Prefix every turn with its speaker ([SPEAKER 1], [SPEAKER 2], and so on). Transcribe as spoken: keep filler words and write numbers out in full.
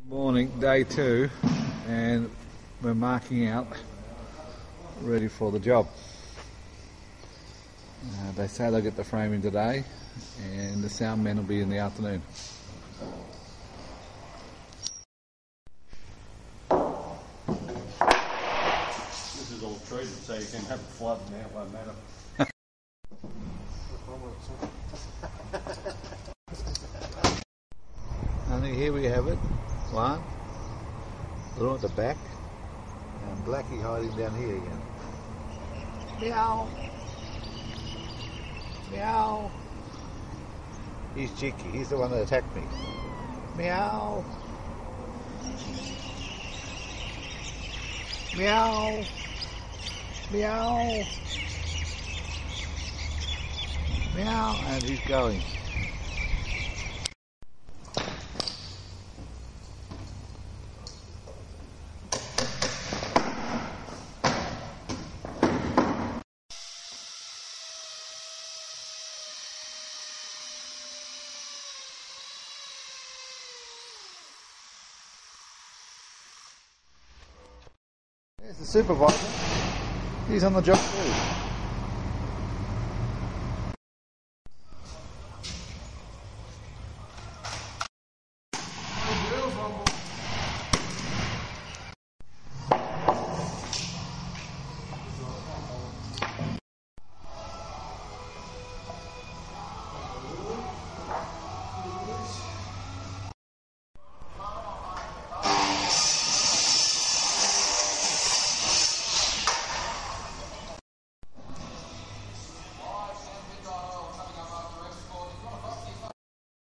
[SPEAKER 1] Morning, day two, and we're marking out, ready for the job. Uh, they say they'll get the frame in today, and the sound men will be in the afternoon.
[SPEAKER 2] This is all treated, so you can have a flood now, it won't matter.
[SPEAKER 1] I think here we have it. One, little at the back, and Blackie hiding down here again. Meow. Meow. He's cheeky. He's the one that attacked me. Meow. Meow. Meow. Meow. And he's going. There's the supervisor. He's on the job too.